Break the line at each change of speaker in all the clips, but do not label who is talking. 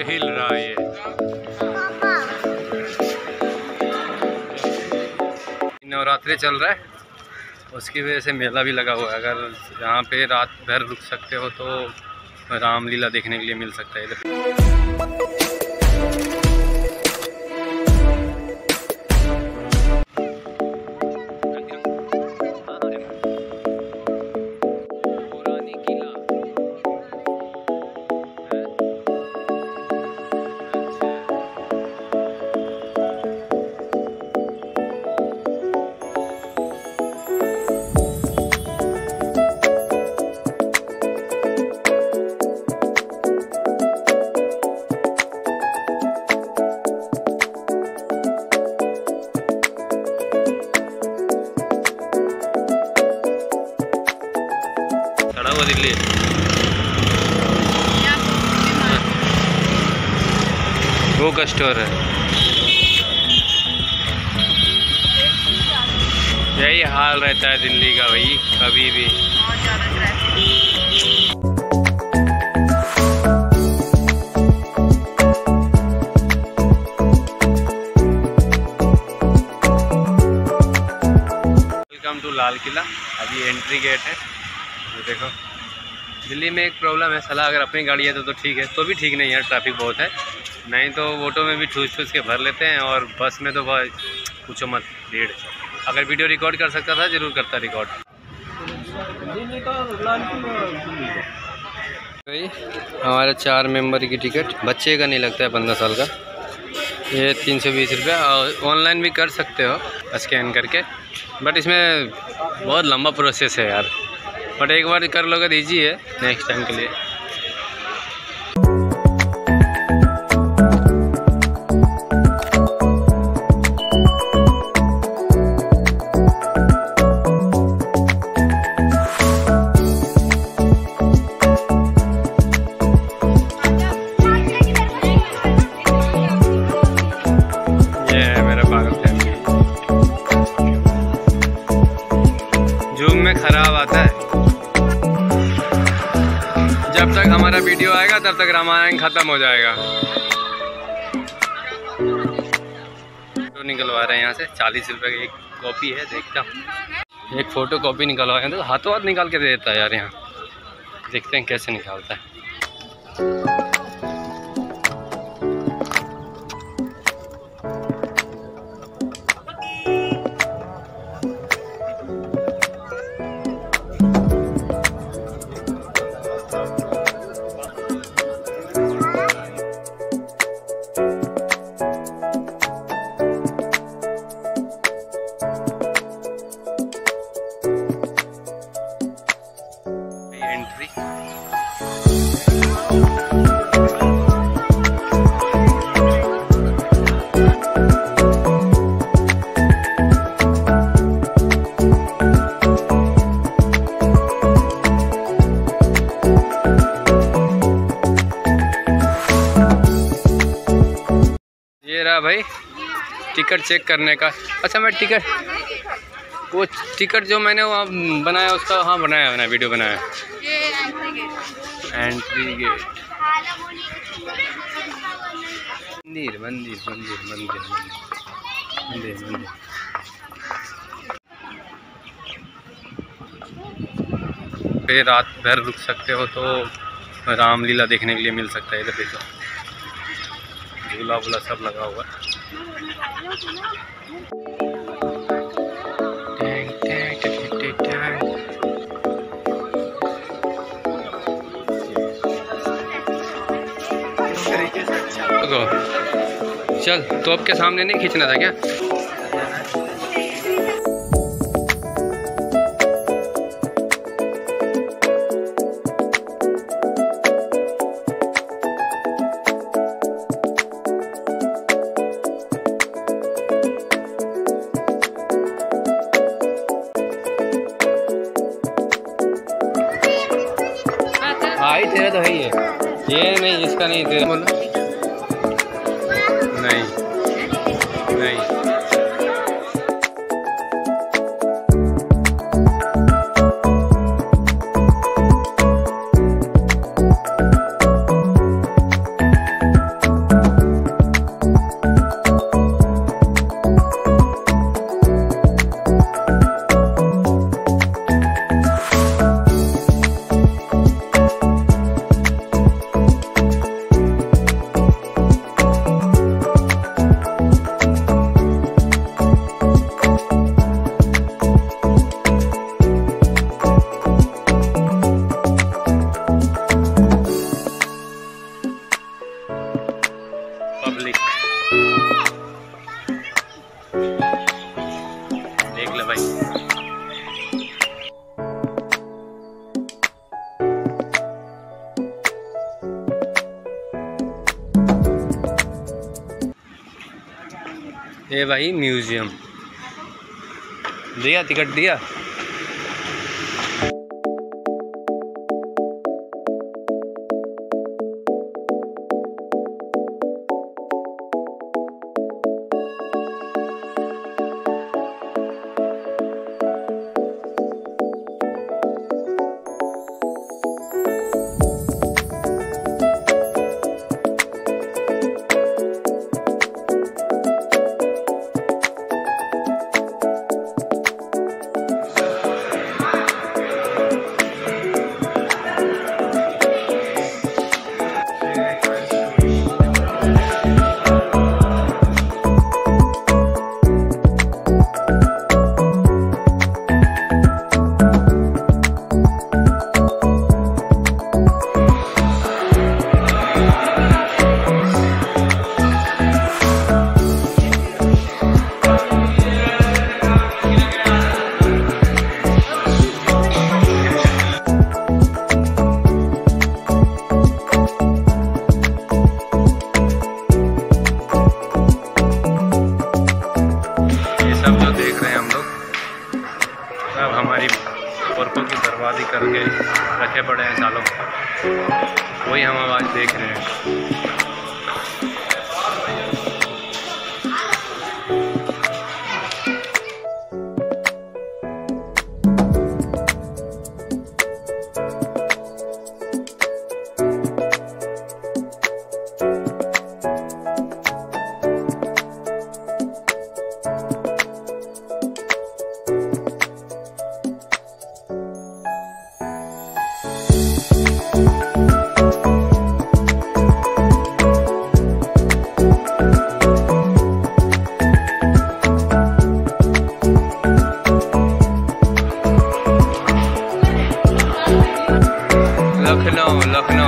हिल रहा है ये। नवरात्रि चल रहा है, उसकी वजह से मेला भी लगा हुआ है। अगर यहाँ पे रात भर रुक सकते हो तो रामलीला देखने के लिए मिल सकता है इधर। दिल्ली बुक स्टोर है। यही हाल रहता है दिल्ली का भाई, कभी भी। Welcome to Lal Qila. अभी एंट्री गेट है। ये देखो, दिल्ली में एक प्रॉब्लम है साला, अगर अपनी गाड़ी है तो ठीक है, तो भी ठीक नहीं है, ट्रैफिक बहुत है। नहीं तो ऑटो में भी ठूस ठूस के भर लेते हैं, और बस में तो भाई पूछो मत, भीड़। अगर वीडियो रिकॉर्ड कर सकता था जरूर करता रिकॉर्ड। हमारे 4 मेंबर की टिकट, बच्चे का नहीं लगता है 15 साल का। ये 320 रुपया। ऑनलाइन भी कर सकते हो स्कैन करके, बट इसमें बहुत लंबा प्रोसेस है यार। बट एक बार कर लोगे तो ईजी है, नेक्स्ट टाइम के लिए। ये है मेरा पागल फैमिली। जूम में खराब आता है। जब तक हमारा वीडियो आएगा तब तक रामायण खत्म हो जाएगा। तो निकलवा रहे हैं यहाँ से, 40 रुपये की एक कॉपी है। देखता हूँ, एक फ़ोटो कॉपी निकलवाए तो हाथों हाथ निकाल के दे देता है यार। यहाँ देखते हैं कैसे निकालता है। भाई टिकट चेक करने का। अच्छा, मैं टिकट, वो टिकट जो मैंने वहाँ बनाया उसका, हाँ बनाया मैंने, वीडियो बनाया। Entry gate. मंदिर मंदिर मंदिर मंदिर मंदिर मंदिर। पे रात भर रुक सकते हो तो रामलीला देखने के लिए मिल सकता है इधर। देखो, झूला वूला सब लगा हुआ है। चल, तो अब के सामने नहीं खींचना था क्या? भाई तेरा तो है ही है, ये नहीं, इसका नहीं, तेरा बोलो। नहीं नहीं, ये भाई म्यूज़ियम दिया, टिकट दिया। पुरखों की बर्बादी करके रखे पड़े हैं सालों, वही हम आज देख रहे हैं। लखनऊ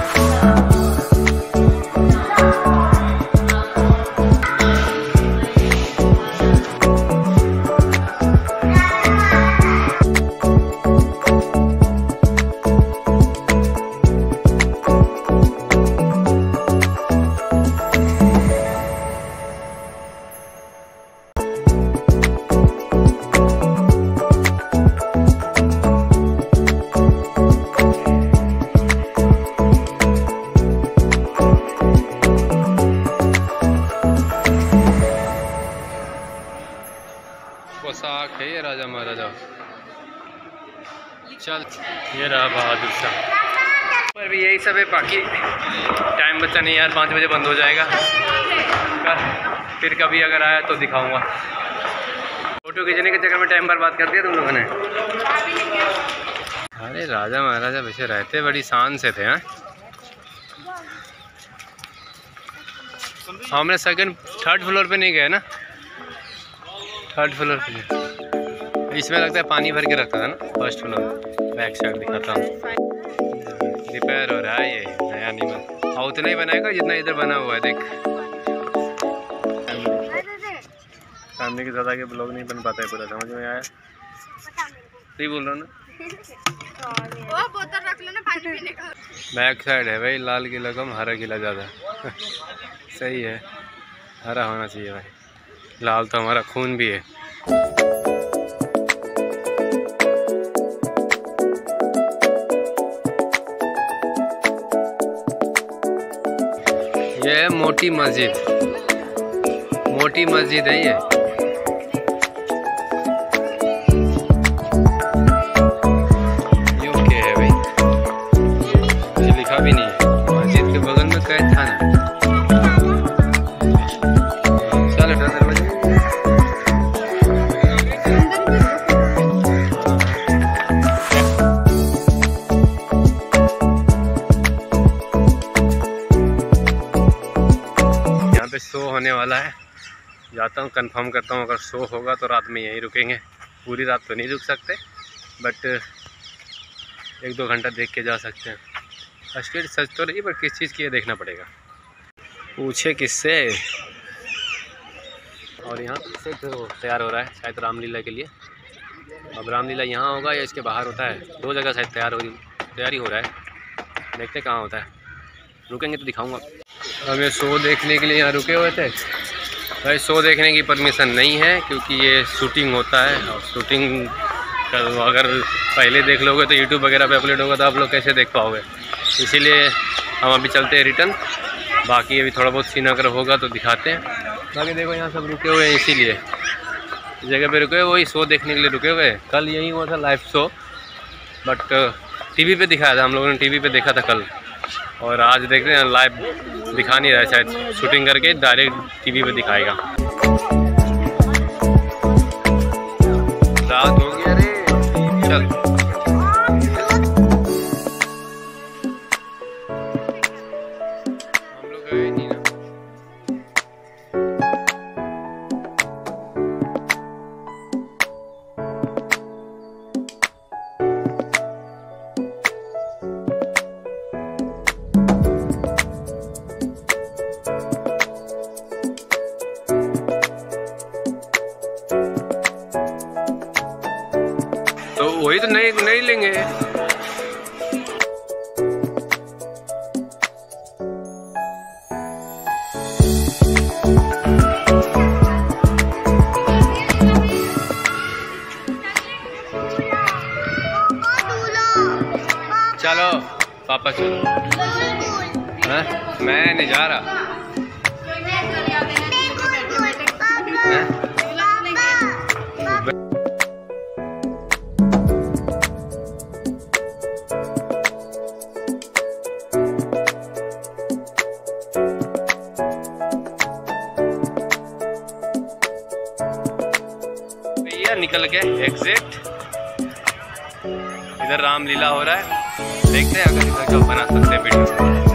पोशाक है ये राजा महाराजा। चल ये रहा बहादुर शाह। पर भी यही सब है, बाकी टाइम बचा नहीं यार, 5 बजे बंद हो जाएगा। फिर कभी अगर आया तो दिखाऊंगा। फोटो खींचने के चक्कर में टाइम बर्बाद कर दिया तुम लोगों ने। अरे राजा महाराजा वैसे रहते बड़ी शान से थे। हाँ हमने थर्ड फ्लोर पे नहीं गए ना, थर्ड फ्लोर पे। इसमें लगता है पानी भर के रखा था ना। फर्स्ट फ्लोर बैक साइड दिखाता हूँ, रिपेयर हो रहा है ये नया निमन। और उतना ही बनाएगा जितना इधर बना हुआ है। देख सामने की ज़्यादा के ब्लॉग नहीं बन पाता है पूरा, समझ में आया? सही बोल रहा हूँ ना। वो बोतल रख लो ना पानी पीने का। बैक साइड है भाई, लाल किला कम हरा किला ज़्यादा। सही है, हरा होना चाहिए भाई, लाल तो हमारा खून भी है। ये है मोटी मस्जिद, मोटी मस्जिद है ये। यूके है भाई, ये लिखा भी नहीं है। मस्जिद के बगल में कैद थाना। शो होने वाला है, जाता हूँ कंफर्म करता हूँ। अगर शो होगा तो रात में यहीं रुकेंगे। पूरी रात तो नहीं रुक सकते, बट 1-2 घंटा देख के जा सकते हैं। स्टेज सच तो नहीं, पर किस चीज़ की है देखना पड़ेगा। पूछे किससे। और यहाँ से तो तैयार हो रहा है शायद रामलीला के लिए। अब रामलीला यहाँ होगा या इसके बाहर होता है, 2 जगह शायद तैयारी हो रहा है। देखते कहाँ होता है, रुकेंगे तो दिखाऊँगा। हम ये शो देखने के लिए यहाँ रुके हुए थे, भाई शो देखने की परमिशन नहीं है, क्योंकि ये शूटिंग होता है, और शूटिंग अगर पहले देख लोगे तो यूट्यूब वगैरह पे अपलोड होगा तो आप लोग कैसे देख पाओगे। इसीलिए हम अभी चलते हैं रिटर्न। बाकी अभी थोड़ा बहुत सीन अगर होगा तो दिखाते हैं। बाकी देखो यहाँ सब रुके हुए हैं, इसीलिए इस जगह पे रुके हुए, वही शो देखने के लिए रुके हुए। कल यही हुआ था लाइव शो, बट टीवी पे दिखाया था, हम लोगों ने टीवी पे देखा था कल, और आज देख रहे हैं लाइव दिखा नहीं रहा है, शायद शूटिंग करके डायरेक्ट टीवी पे दिखाएगा। रात हो गया रे, चल हम लोग गए नहीं ना। तो वही तो नहीं लेंगे। चलो पापा चलो। हाँ? मैं नहीं जा रहा। निकल के एग्जिट, इधर रामलीला हो रहा है, देखते हैं अगर इधर का बना सकते हैं वीडियो।